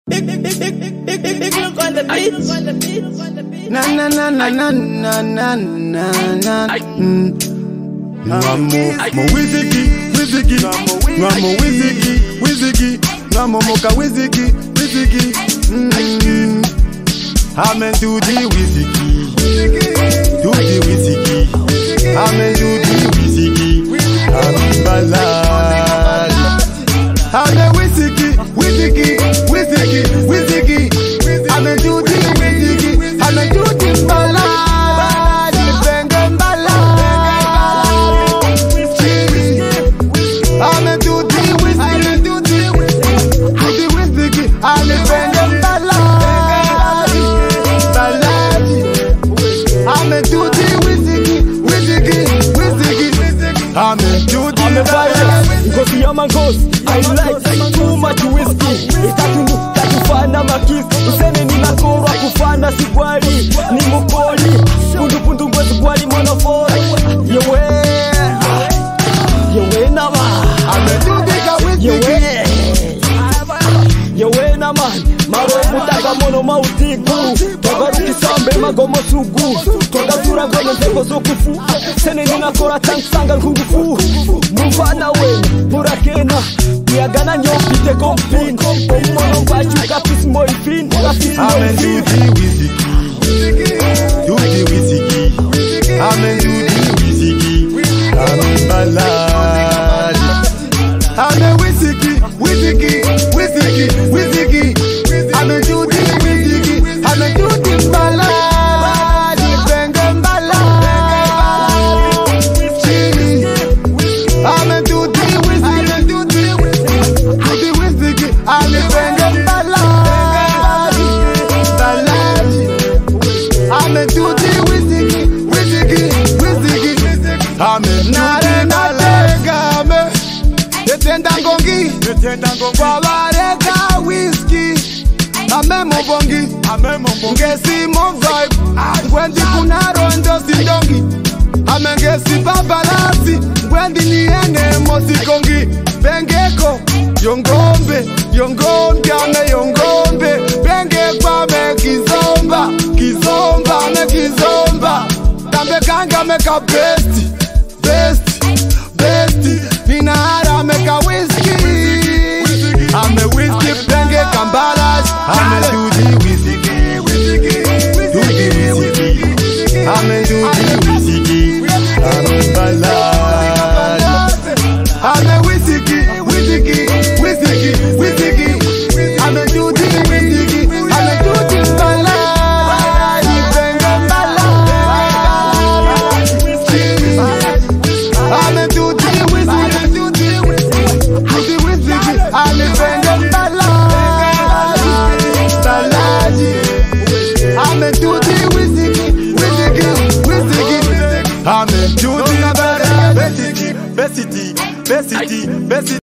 Na na na na na na na na. Nwamo wiscky, nwamo wiscky, nwamo moka wiscky. Amen to the wiscky, amen to the wiscky. Amen ballad, amen wiscky. Amen to the wiscky, amen to the ballad, bang ballad. Amen to the wiscky, amen bang ballad. Amen to the wiscky. Amen to the ballad. Because the young man goes, I like too much whiskey. Tatufana makis, useme ni nakora kufana sigwari. Ni mukoli, pundu ngwezi gwari monofori. Yewe nama. Amen to the wisky. Yewe nama. Maro mutaga mono mautiku. Togaruki sambe magomo sugu. Togatura gono zeko zokufu. Sene ni nakora tansanga kugufu. Mufana we, purakena. Yagana nyopite kompin. Omono mbachu kapis moifin. Amen to the wisky, amen to the wisky. Amen ballad, amen wisky. Amen to the wisky, amen to the ballad, bang ballad. Amen to the wisky, amen bang ballad. Amen to the wisky. Amen na legame. Yetenda ngongi wawareka wisky. Amen mbongi ngesi mo vibe. Ngwendi kuna rondo sindongi. Amen ngesi babalasi. Ngwendi niene mosikongi. Bengeko yongombe ame yongombe. Bengeko ame kizomba ame kizomba. Kambe kanga meka besti. Ninara meka wisky. Ame wisky benge kambalas. Ame do the wisky. Ame do the wisky. Ame ballad. Ame wisky. Ame do the wisky. Ame do the ballad. Benge ballad. Ame do the wisky. Ame benge ballad. Ame do the wisky. Amen to the ballad. Besity.